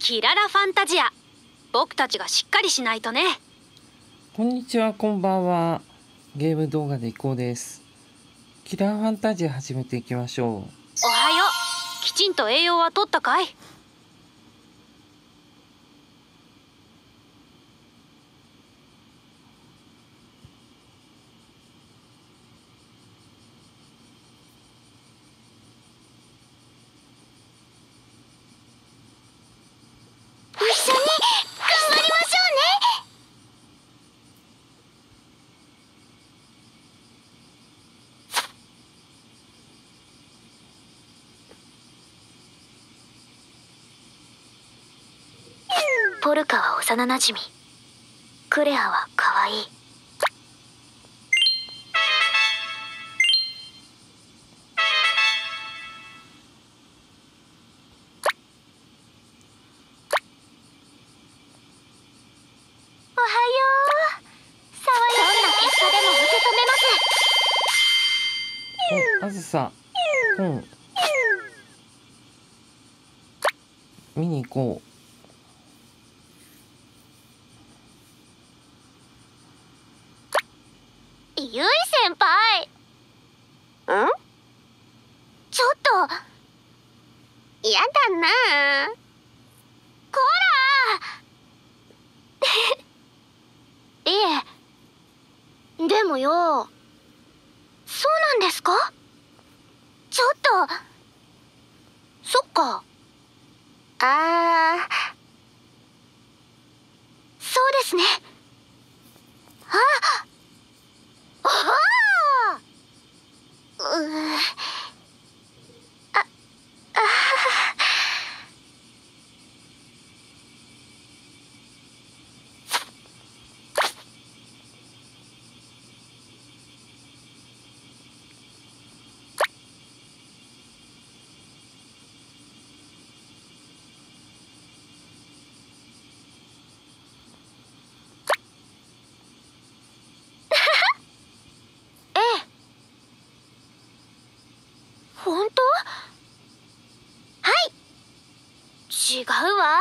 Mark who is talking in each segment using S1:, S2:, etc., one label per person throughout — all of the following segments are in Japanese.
S1: キララファンタジア。僕たちがしっかりしないとね。
S2: こんにちは、こんばんは。ゲーム動画でいこうです。キラーファンタジア始めていきましょう。
S1: おはよう。きちんと栄養はとったかい？
S3: 一緒に頑張りましょうね。ポルカは幼なじみ、クレアは可愛い。おはよう。爽やかな結果でも受け止めます。
S2: あずさ、見に行こう。
S3: ゆい先輩。ちょっとやだな。こらいえ、でもよ、そうなんですか？ちょっと、そっか。そうですね。ああええ。本当？はい。違うわ。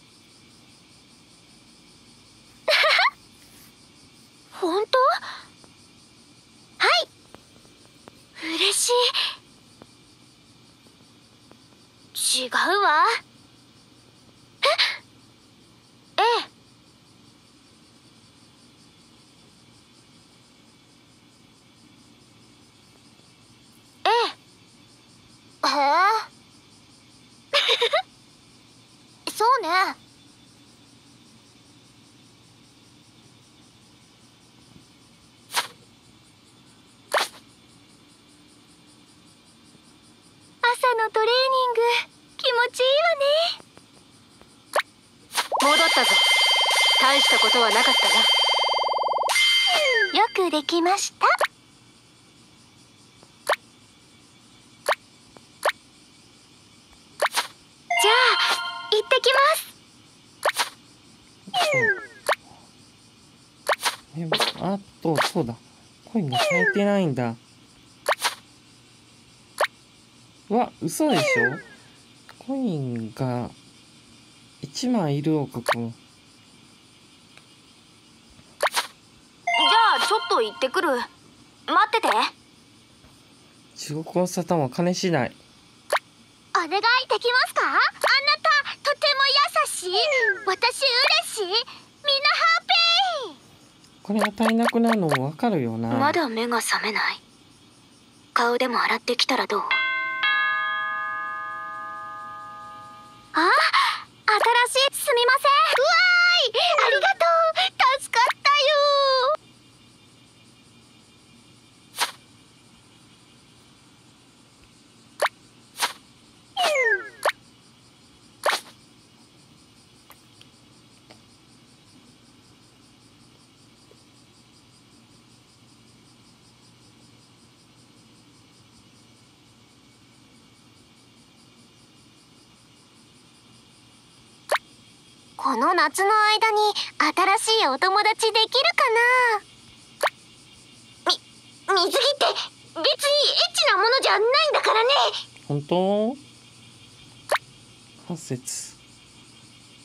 S3: 本当？はい。嬉しい。違うわ。ええ。ええ。へえ。そうね。朝のトレーニング気持ちいいわね。
S1: 戻ったぞ。大したことはなかったな。
S3: よくできました。じゃあ行ってきます。
S2: そうだ。コインが咲いてないんだ。嘘でしょ？コインが1枚いる王国。
S1: じゃあちょっと行ってくる。待ってて。
S2: 地獄を沙汰も金次第。
S3: お願いできますか？あなたとても優しい。私嬉しい。みんなハッピー。
S2: これが足りなくなるのもわかるよな。
S3: まだ目が覚めない。顔でも洗ってきたらどう？新しい。すみません。ありがとう。助かったよ。この夏の間に新しいお友達できるかな？水着って別にエッチなものじゃないんだからね。
S2: 本当？8節。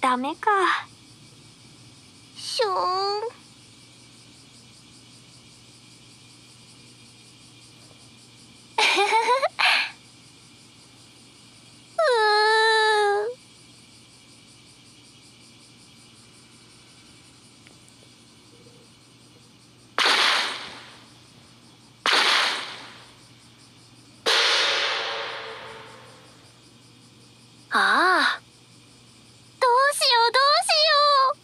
S3: ダメか。しょーん。ああ、どうしようどうしよ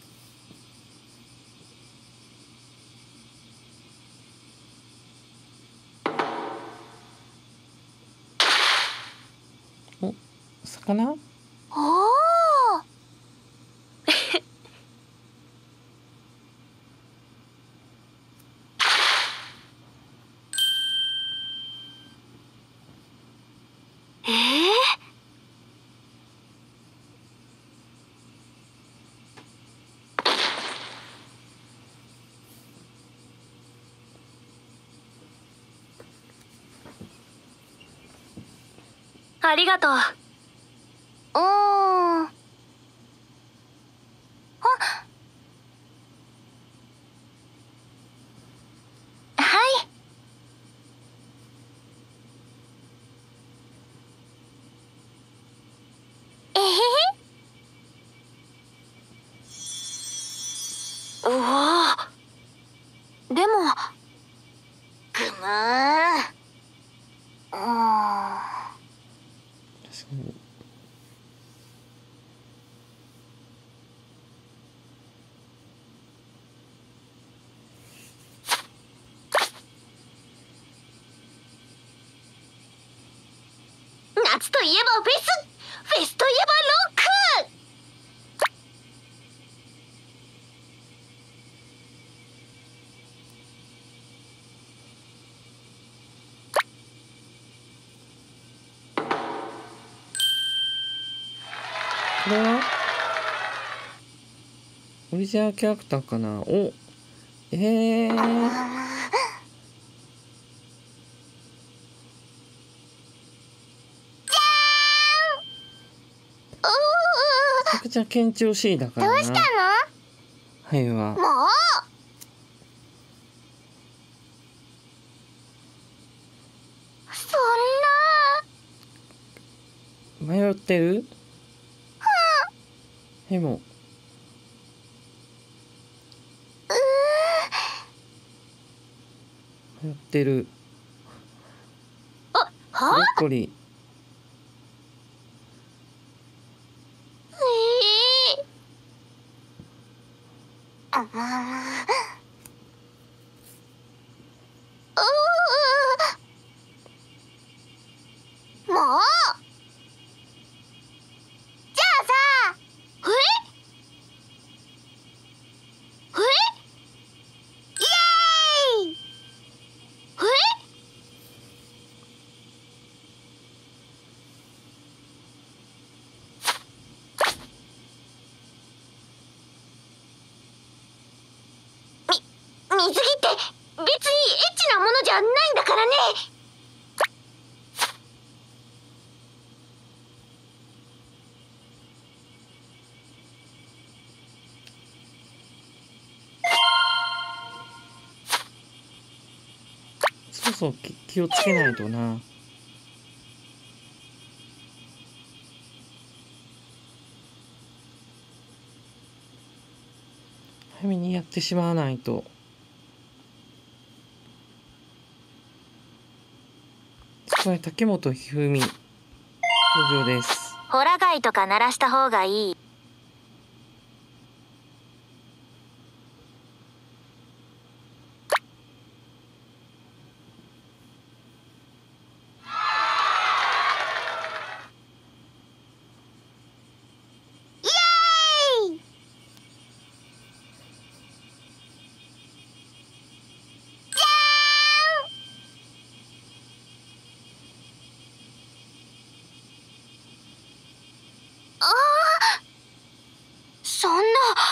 S2: お、魚？
S3: う。おお。ありがとう。あ、はい。えへへ。うわー。でも、ぐむー。
S2: 確かに。
S3: 夏といえばフェス、フェスといえばロック。
S2: これはオリジナルキャラクターかな。お、めちゃくちゃ緊張しいだからな。
S3: どうしたの？
S2: はいは。
S3: もう。そんな。
S2: 迷ってる？でも迷ってる。
S3: あ、
S2: ブロ
S3: は？
S2: ッコリ
S3: あもう。じゃあさ、ふえふえイエーイ。ふえ水着って別にエッチなものじゃないんだからね。
S2: そうそう、気をつけないとな。早めにやってしまわないと。これ竹本ひふみ登場です。
S3: ホラ貝とか鳴らした方がいい。イエーイ。じゃーん。ああ、そんな。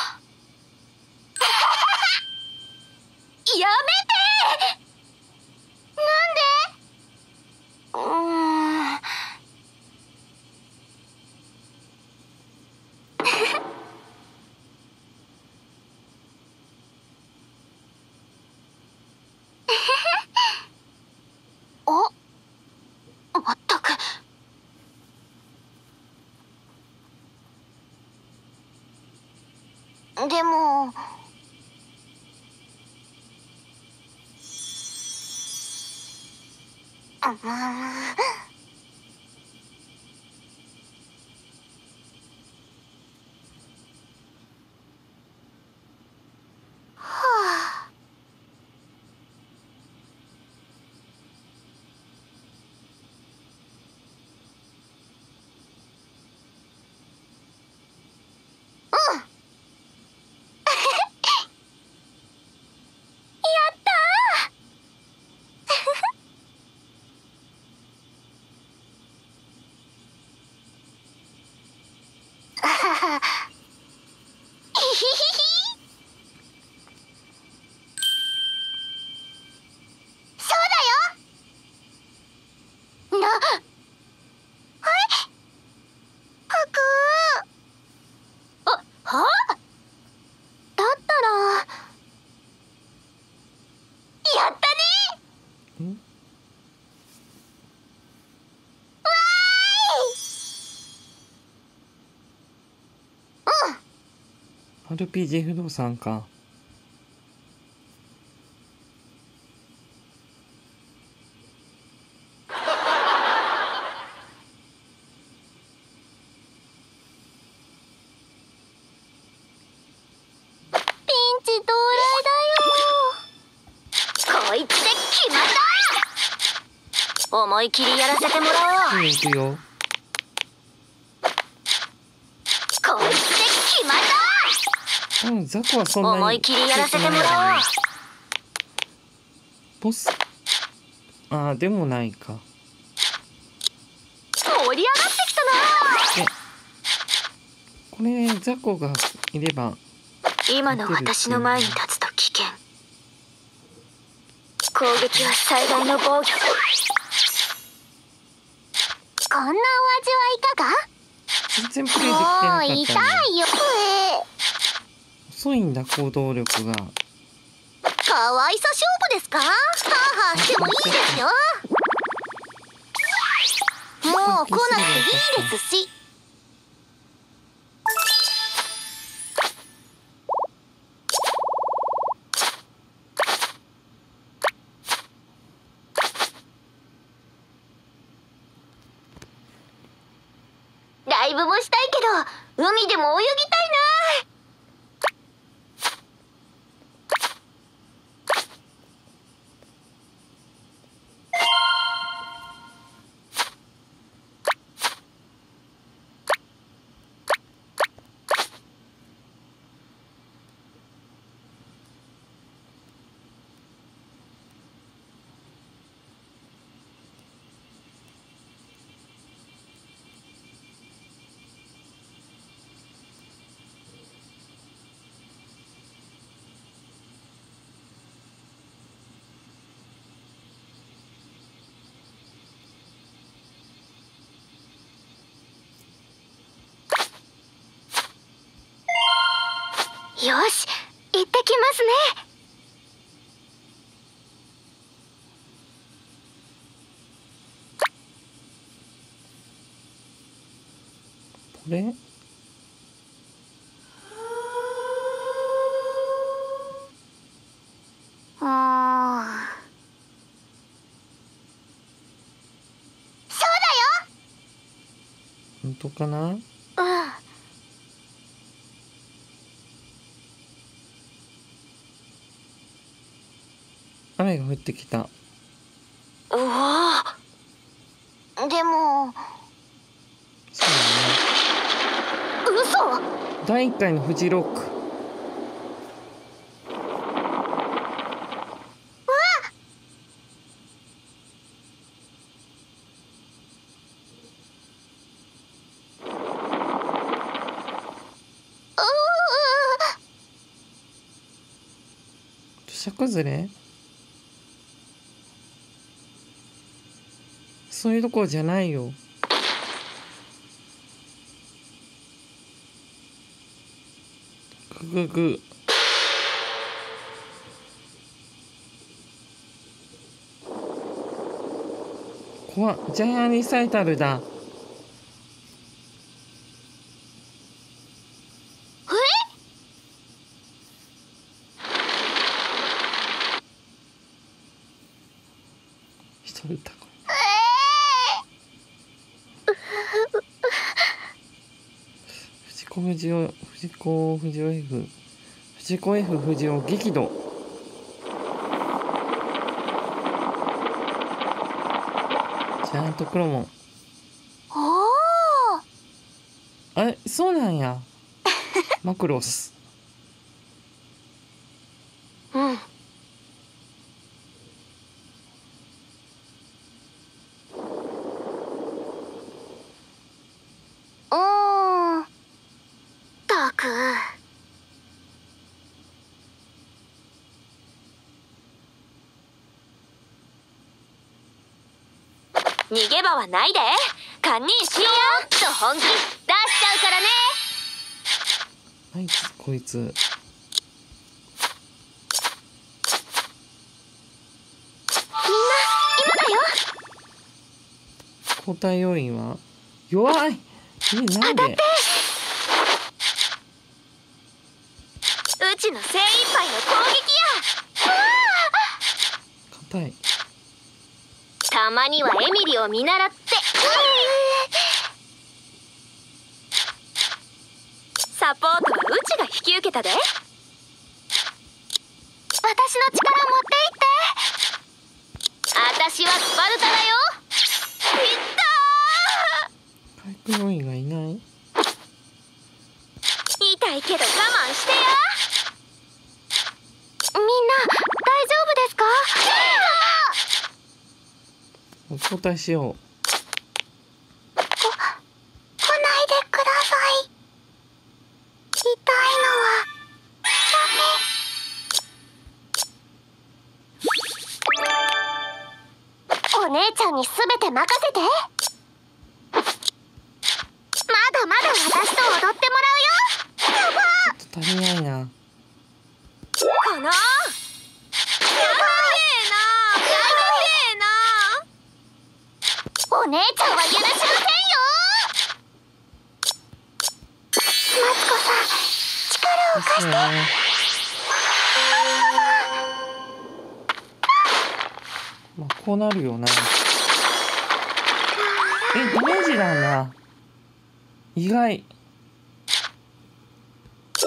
S3: やめて。なんで？ でも
S2: RPG 不動産か。
S3: 思い切りやらせてもらおう。
S2: いいよ、行くよ。
S3: こいつで決まった。
S2: ザコはそんなに
S3: 思い切りやらせてもらおう。
S2: ボス、でもないか。
S3: 盛り上がってきたな。
S2: これザコがいれば
S3: 今の私の前に立つと危険。攻撃は最大の防御。こんなお味はいかが？
S2: 全然プレイできてなかったんだ。
S3: もう痛いよ。
S2: 遅いんだ、行動力が。
S3: かわいさ勝負ですか？はあはあしてもいいですよ。もう来なくていいですし。ライブもしたいけど海でも泳ぎたいな。よし、行ってきますね。
S2: これ
S3: そう
S2: 本当かな。
S3: だよ。
S2: 雨が降ってきた。
S3: うわあ。でも。
S2: そう
S3: 嘘。
S2: だね。第1回のフジロック。土砂崩れ？そういうとこじゃないよ。グググ。怖っ、ジャイアンリサイタルだ。 それ高い。藤子不二雄 F 藤子 F 不二雄激怒。ジャイアントクロモン。
S3: おお。
S2: あれ、そうなんや。マクロス。
S3: うん。ったく。逃げ場はないで。堪忍しようと本気出しちゃうからね。
S2: はい、こいつ。
S3: みんな今だよ。
S2: 交代要員は弱い。なんで？
S3: うちの精一杯の攻撃や。
S2: 硬い。
S3: たまにはエミリを見習って。サポートはうちが引き受けたで。私の力持っていって。私はスパルタだよ。いった
S2: 回復要員がいない。
S3: ー。痛いけど我慢してや。みんな大丈夫ですか？
S2: 交代しよう。
S3: 来ないでください。痛いのはダメ。お姉ちゃんにすべて任せて。まだまだ私と踊ってもらうよ。やば。
S2: ちょっと足りないな。
S3: このやばいな。お姉ちゃんは許しませんよ。マツコさん、力を貸して。
S2: まあこうなるよな。ダメージなんだ。意外。
S3: そ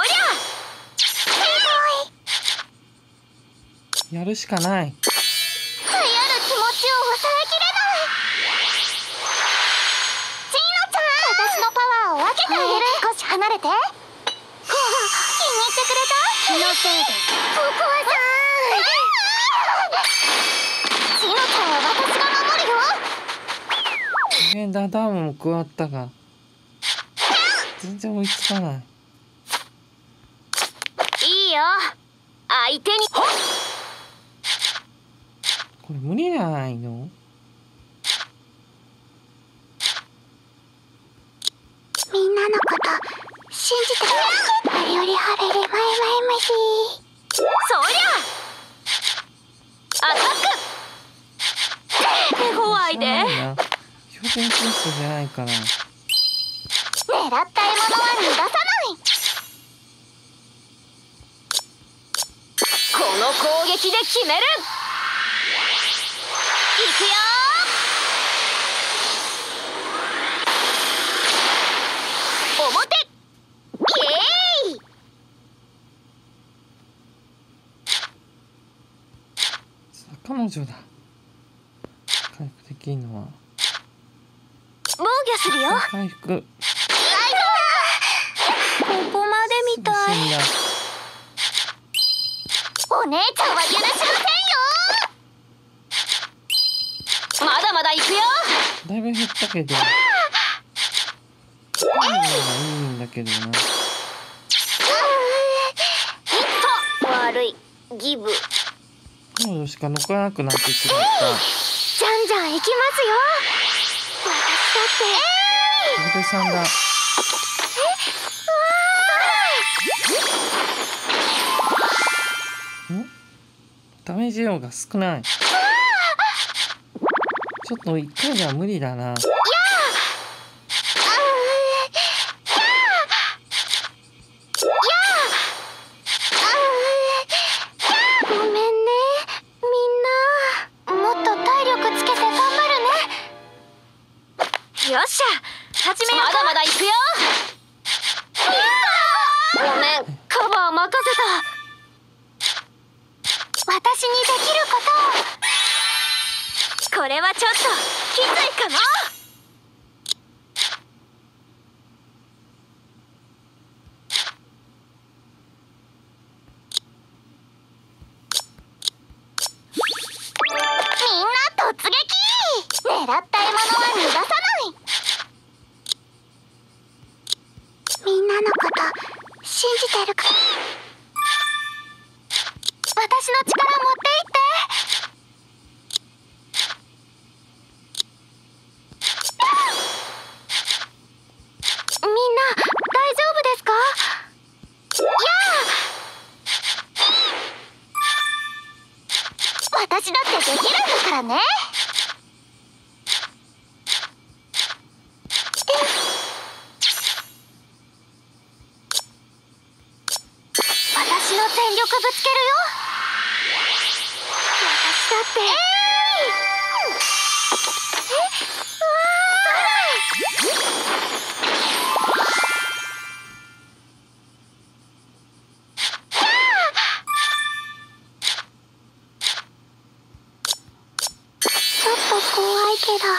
S3: りゃ
S2: やるしかない。
S3: 流行る気持ちを抑えきれない。チーノちゃん、私のパワーを分けてあげる。少し離れて。気に入ってくれた？気のせいです。ココアさん。チーノちゃんは私が守るよ。
S2: ディフェンダーダウンも加わったが全然追いつかない。
S3: いいよ。相手に。
S2: これ無理じゃないの？
S3: みんなのこと信じて。あれより晴れれまいまいまし。そりゃアタック。手強いで。
S2: 表現テストじゃないから。
S3: 狙った獲物は逃がさない。この攻撃で決める。いくよ。表。イエーイ。
S2: 彼女だ。回復できるのは
S3: 防御するよ。
S2: 回復。
S3: ここまでみたい。
S2: 死んだ。
S3: お姉ちゃんは許しませんよ。まだまだ行くよ。
S2: だいぶ減ったけどいいんだけどな。
S3: 悪いギブ。
S2: 彼女しか残らなくなってしまった。
S3: じゃんじゃん行きますよ。私だって。
S2: 小手さんだ。ダメージ量が少ない。ちょっと1回では無理だな。
S3: ごめんね、みんな。もっと体力私にできることを。これはちょっときついかも。みんな突撃。狙った獲物は逃がさない。みんなのこと信じてるから。私の力持っていって。みんな大丈夫ですか？やあ、私だってできるんだからね。私の全力ぶつけるよ。私だってちょっと怖いけど行こ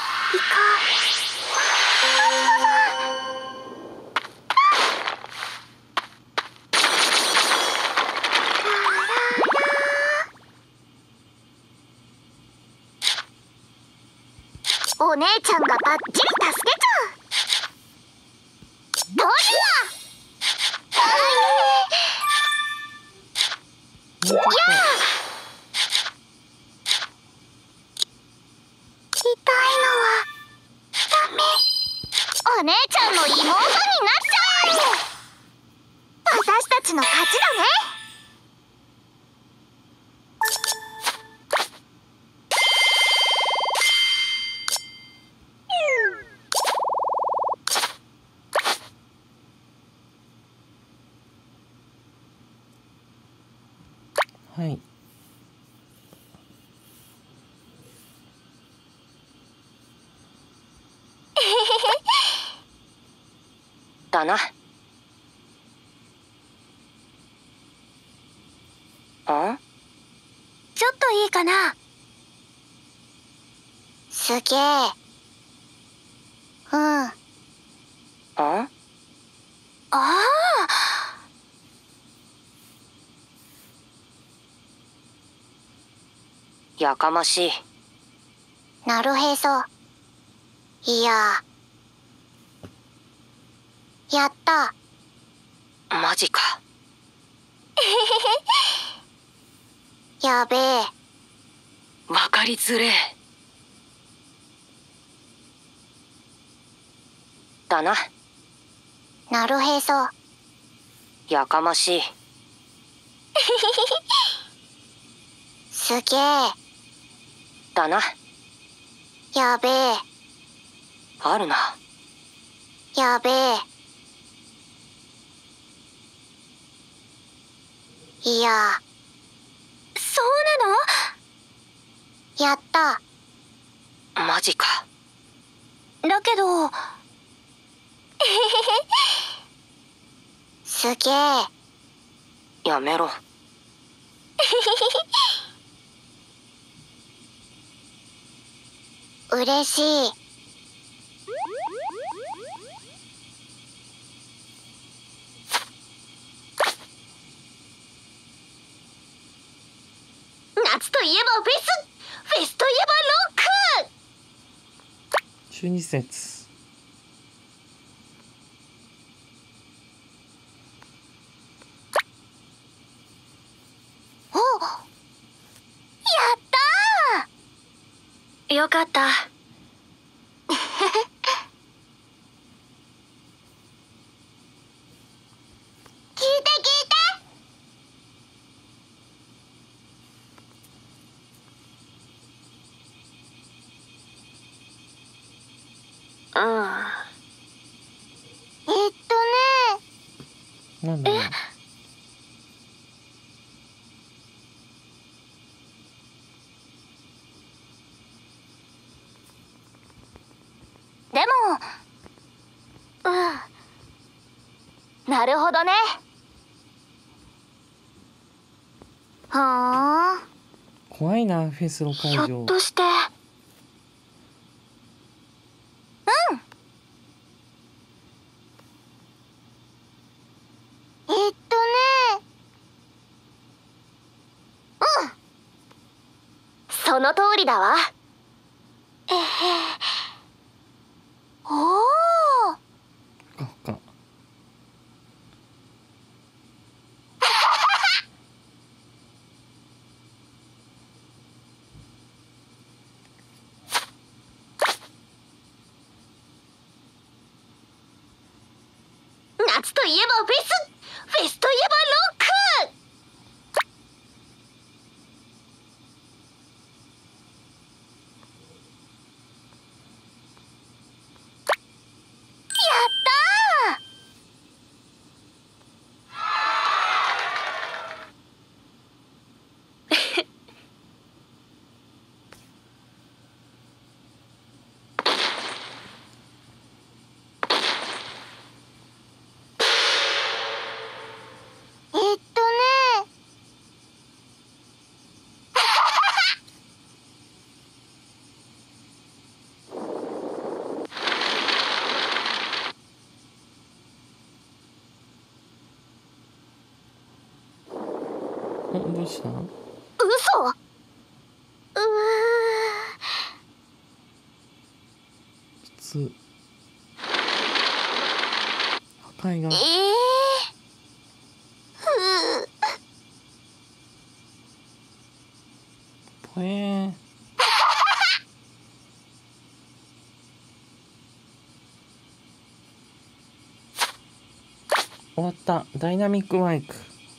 S3: う。お姉ちゃんがバッチリ助けちゃう。どうした？やあ！痛いのはダメ。お姉ちゃんの妹になっちゃう。私たちの勝ちだね。
S2: はい。
S1: だな。あ？
S3: ちょっといいかな。すげえ。うん。
S1: あ？
S3: ああ。
S1: やかましい。
S3: なるへそ。いや。やった。
S1: マジか。
S3: やべえ。
S1: わかりづれえ。だな。
S3: なるへそ。
S1: やかましい。
S3: すげえ。
S1: だな。
S3: やべえ。
S1: あるな。
S3: やべえ。いや。そうなの？やった。
S1: マジか。
S3: だけど。すげえ。
S1: やめろ。
S3: 嬉しい。夏といえばフェス、フェスといえばロック。
S2: 12節。
S3: お、やったー。
S1: よかった。
S3: 聞いて聞いて。
S1: うん。
S2: なんだろう。
S3: でも、なるほどね。はあ。
S2: 怖いな、フェスの会
S3: ひょ
S2: 場
S3: っ。として。その通りだわ。おお。
S2: ふかふか。
S3: 夏といえばフェス、フェスといえばロック。やったー。
S2: どうした？
S3: 嘘。
S2: 普通。破壊が。ぽえー。終わった。ダイナミックマイク。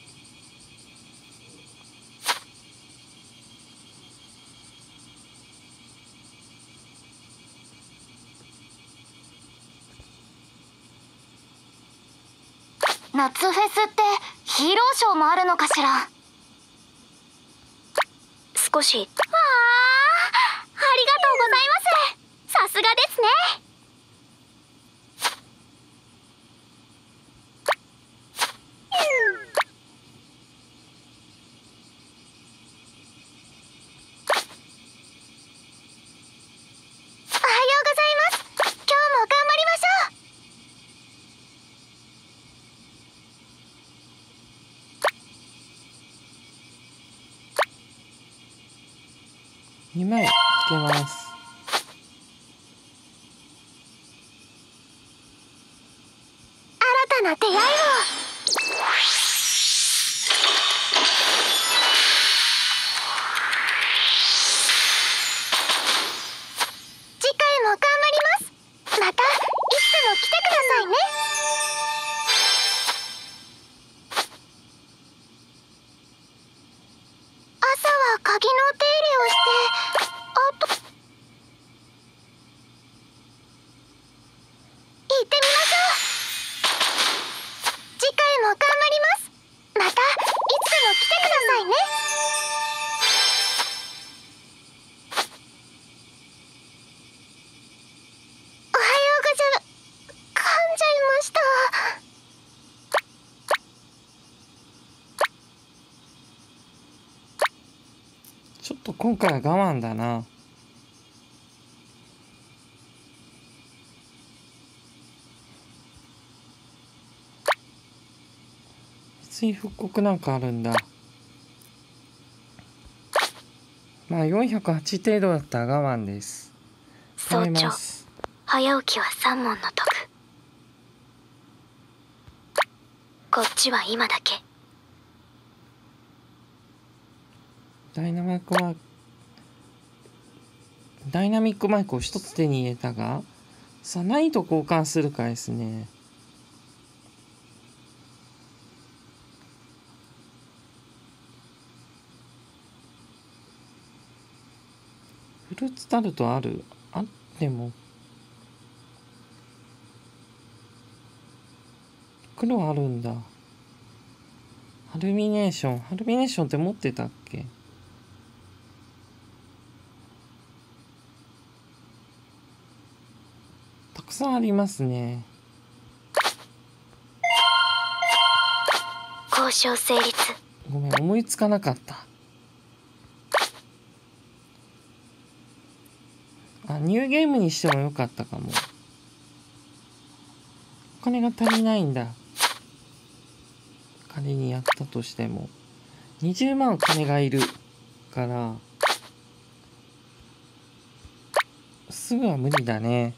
S3: 夏フェスってヒーローショーもあるのかしら。少し。わあ、ありがとうございます。さすがですね。おはようございます。今日も頑張りましょう。
S2: 2枚引けます。
S3: 新たな出会いを。次回も頑張ります。またいつでも来てくださいね。朝は鍵の手入れをして、あと行ってみましょう。次回も頑張ります。またいつでも来てくださいね。おはようございます。噛んじゃいました。
S2: ちょっと今回は我慢だな。別に復刻なんかあるんだ。まあ408程度だったら我慢です。
S3: 早朝
S2: 耐えます。
S3: 早起きは三問の徳。こっちは今だけ。
S2: ダイナミックマイクを一つ手に入れたが、さあ何と交換するかですね。フルーツタルトある？あっても黒あるんだ。ハルミネーションって持ってたっけ？たくさんありますね。
S3: 交渉成立。
S2: ごめん、思いつかなかった。 あ、ニューゲームにしてもよかったかも。お金が足りないんだ。仮にやったとしても20万金がいるからすぐは無理だね。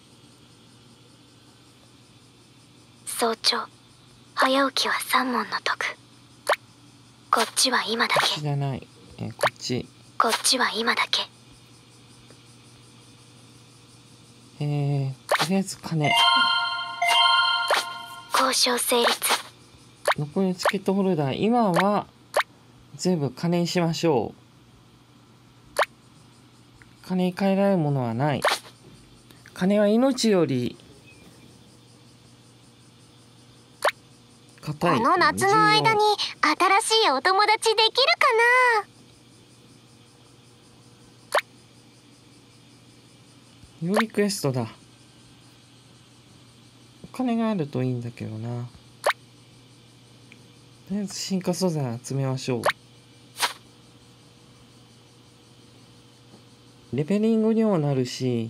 S3: 早朝早起きは三文の徳。こっちは今だ
S2: こっち
S3: け。
S2: じゃない、こっち。
S3: こっちは今だけ。
S2: とりあえず金。
S3: 交渉成立。
S2: 残りのチケットホルダー今は全部金にしましょう。金に換えられるものはない。金は命より硬い。
S3: この夏の間に新しいお友達できるかな。
S2: よりクエストだ。お金があるといいんだけどな。とりあえず進化素材集めましょう。レベリングにもなるし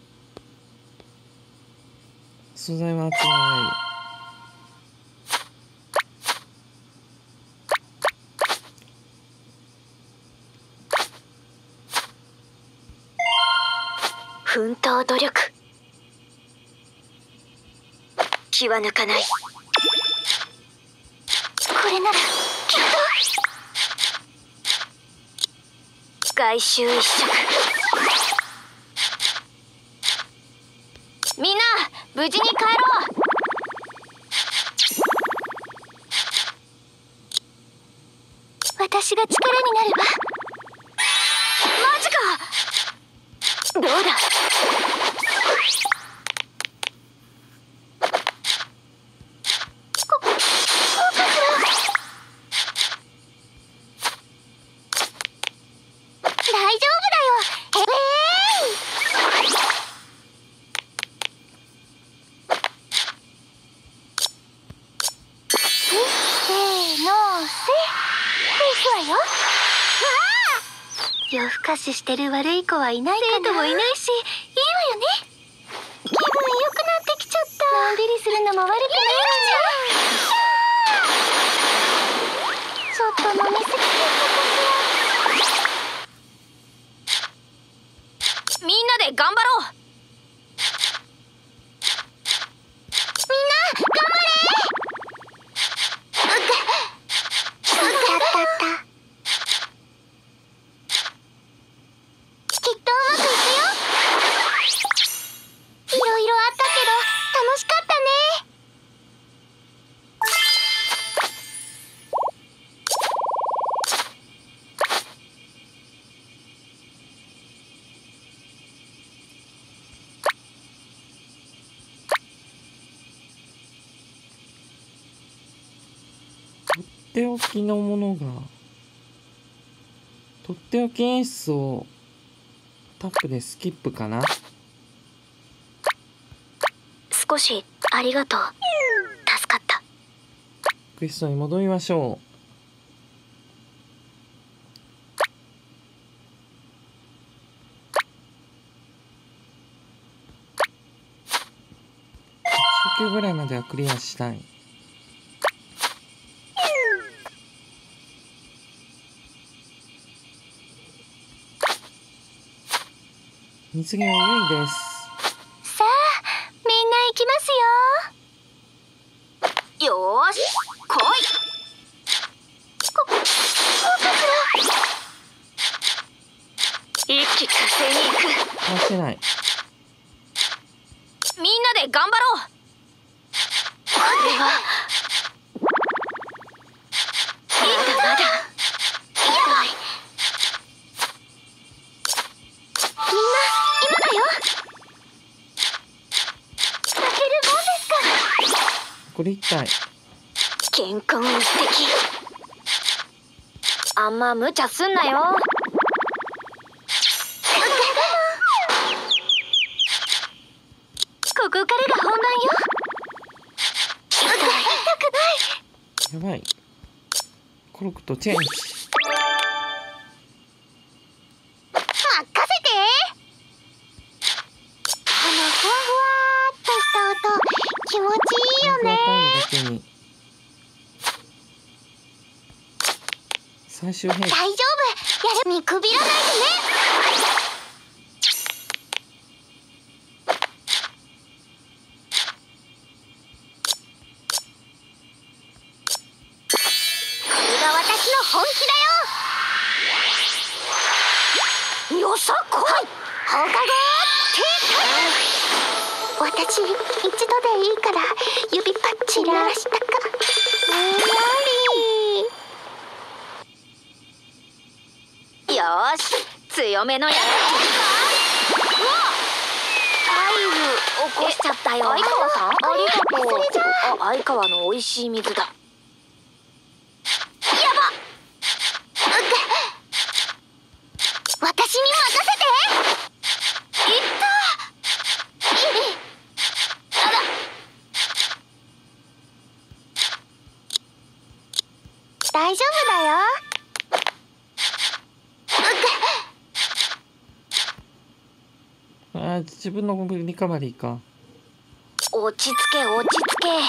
S2: 素材は集められる。
S3: 奮闘努力。気は抜かない。これならきっと。外周一色。みんな無事に帰ろう。私が力になるわ。マジか。どうだ。夜更かししてる悪い子はいないかな。生徒もいないしいいわよね。気分良くなってきちゃった。のんびりするのも悪くないわじゃ。ちょっと飲みすぎちゃったかしら。みんなで頑張ろう。みんな頑張れ。
S2: とっておきのものがとっておき演出をタップでスキップかな。
S3: 少しありがとう。助かった。
S2: クエストに戻りましょう。中級ぐらいまではクリアしたい。水着はゆいです。
S3: さあみんな行きますよ。よーし来い。一気火星に行く。
S2: 回してない。
S3: みんなで頑張ろう。これはまだまだひどい。みんな今だよ。負けるもんですか。
S2: これ一体
S3: 健康無敵。あんま無茶すんなよ。ここからが本番よ。痛くない。
S2: やばい。コロクとチェンジ。
S3: 任せて。
S2: 最終兵器。
S3: 大丈夫、やれ見くびらないでね。これが私の本気だよ。よさこい、放課後私、一度でいいから指パッチン鳴らしたか。よーし、強めのやついるか。アイル起こしちゃったよ。相川さん、ありがとう。それじゃあ相川の美味しい水だ。やばっ、私に任せて。いったあら、大丈夫だよ。
S2: ああ、自分のリカバリーか。
S3: 落ち着け落ち着け。みんな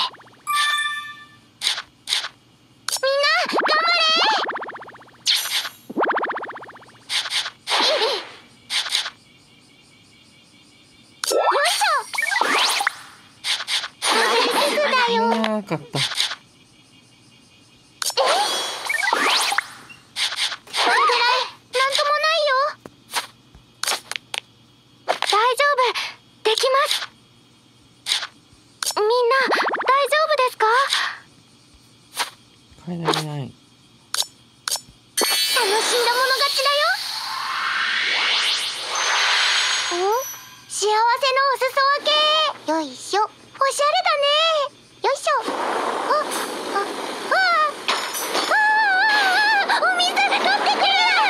S3: 頑張れ。よいしょ。ナイスだよ。
S2: ああ、勝った。
S3: なんともないよ。大丈夫、できます。みんな大丈夫ですか？
S2: 変えられない。
S3: 楽しんだもの勝ちだよ。幸せのお裾分け。よいしょ。おしゃれだね。よいしょ。お水取ってくる。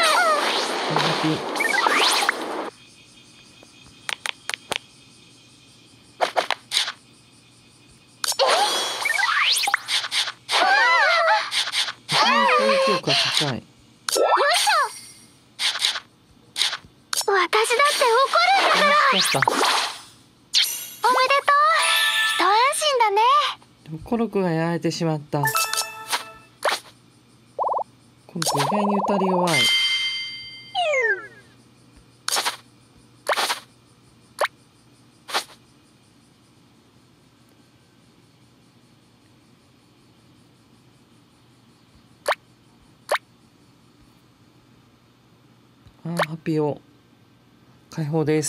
S2: 評価高い。
S3: よいしょ。私だって怒るんだから。
S2: 楽しかった。
S3: おめでとう。一安心だね。
S2: でもコルクがやられてしまった。コルク意外に打たれ弱い。ハッピーを解放です。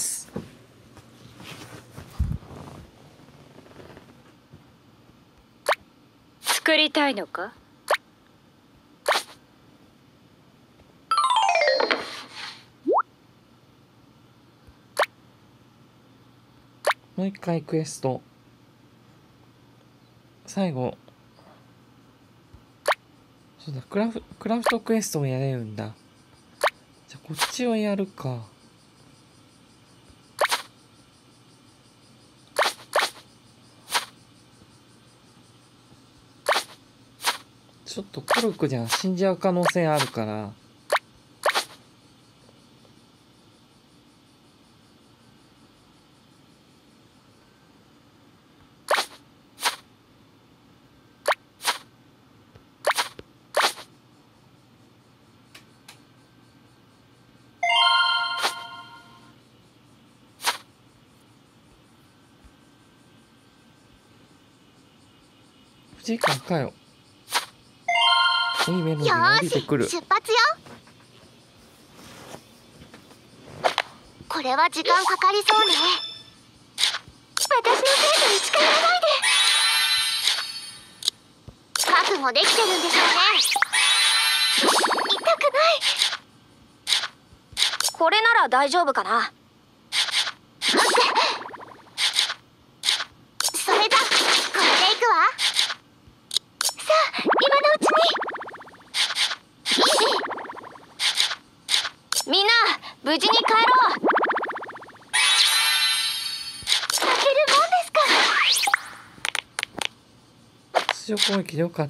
S1: 作りたいのか？
S2: もう一回クエスト。最後。そうだ、クラフトクエストもやれるんだ。じゃあこっちをやるか。ちょっとコルクじゃ死んじゃう可能性あるから。時間かよ。いいメロディーが降りてくる。
S3: 出発よ。これは時間かかりそうね。私の生徒に近寄らないで。覚悟できてるんでしょうね。痛くない。これなら大丈夫かな。それだ、これでいくわ。さあ、今のうちに。みんな無事に帰ろう。負けるもんですか。
S2: 通常攻撃でよかった。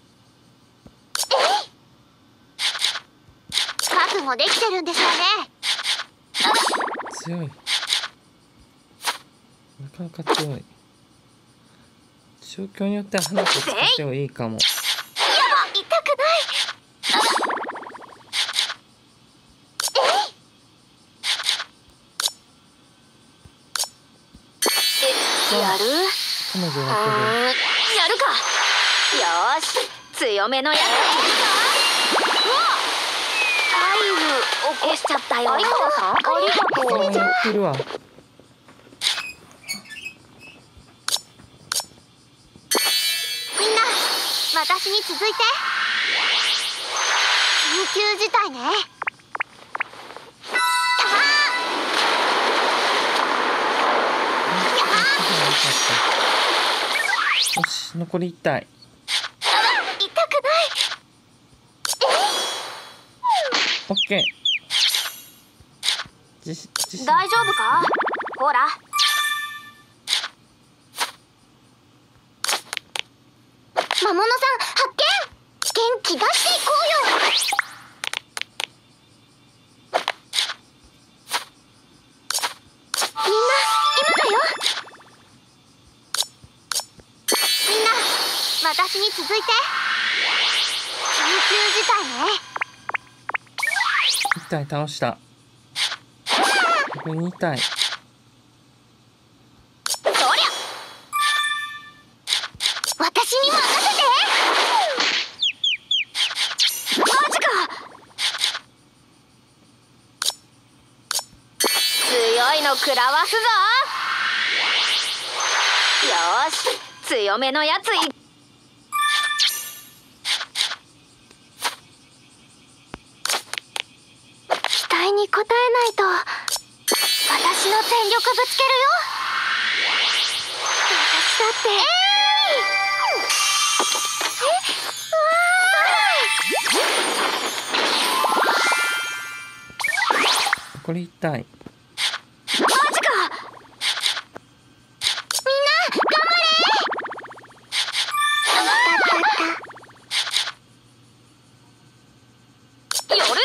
S3: 覚悟できてるんでしょうね。
S2: 強い。なかなか強い。状況によっては花子使ってもいいかも。
S3: やば、痛くない。
S1: やる？
S2: 彼女だ
S1: やるか。よーし、強めのやついくぞ。タイル起こしちゃったよ。相川さん、ありがとう。
S2: けど。やってるわ。
S3: みんな私に続いて。緊急事態ね。
S2: よし、残り1体。
S3: 痛くない。
S2: オッケー。自信。
S1: 大丈夫か？ほら。
S3: 魔物さん発見。元気出していこうよ。みんな今だよ。みんな私に続いて。緊急事態ね。
S2: 1体倒した。残り2体。
S3: そりゃ私に任せて。
S1: マジか。強いの食らわすぞ。よーし、強めのやつい。
S3: 期待に応えないと。私の全力ぶつけるよ。私だって
S2: 残り1体。
S1: マジか。
S3: みんな頑張れ。
S1: やる